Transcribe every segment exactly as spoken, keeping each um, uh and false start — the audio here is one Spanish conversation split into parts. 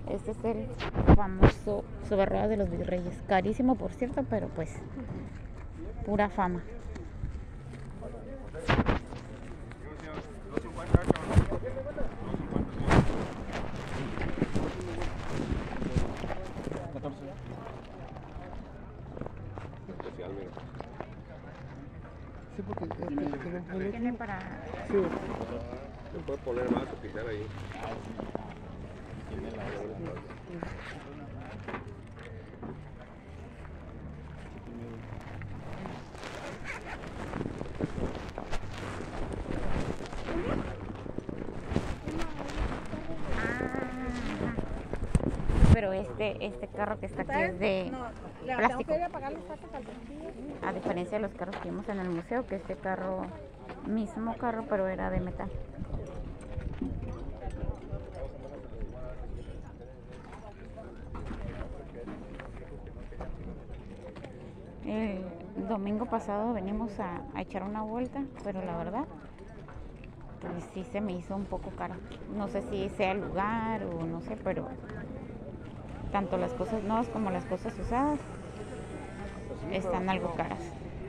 Este es el famoso soberroa de los virreyes. Carísimo, por cierto, pero pues pura fama. Sí, porque este, Tiene para... Sí. Le puedes poner más o quitar ahí. Pero este, este carro que está aquí es de plástico. A diferencia de los carros que vimos en el museo, que este carro, mismo carro, pero era de metal. El domingo pasado venimos a, a echar una vuelta, pero la verdad, pues sí se me hizo un poco caro. No sé si sea el lugar o no sé, pero tanto las cosas nuevas como las cosas usadas están algo caras.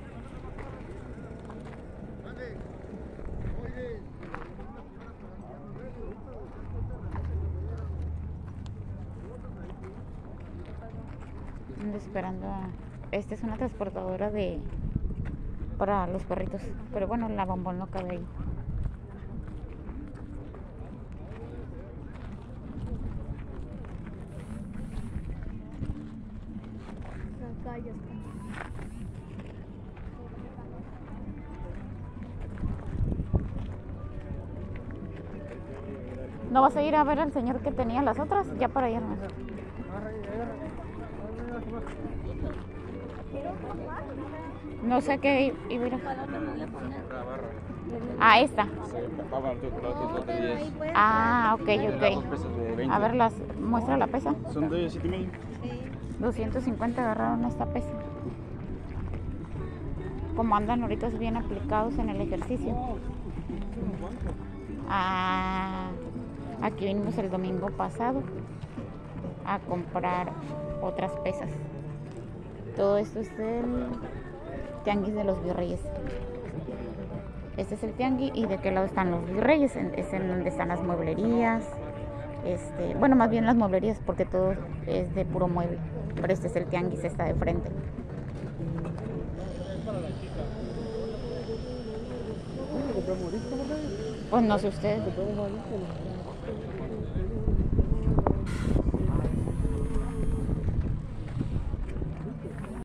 Ando esperando a... Esta es una transportadora de para los perritos, pero bueno, la bombón no cabe ahí. Acá ya está. ¿No vas a ir a ver al señor que tenía las otras? Ya para irnos. No sé qué iba a ir a... Ah, esta. Ah, ok, ok. A ver, las muestra la pesa. Son de siete mil. doscientos cincuenta agarraron esta pesa. Como andan ahorita bien aplicados en el ejercicio. Ah, aquí vinimos el domingo pasado a comprar otras pesas. Todo esto es el tianguis de los virreyes. Este es el tianguis y de qué lado están los virreyes. Es en donde están las mueblerías. Este, bueno, más bien las mueblerías porque todo es de puro mueble. Pero este es el tianguis, está de frente. Pues no sé ustedes.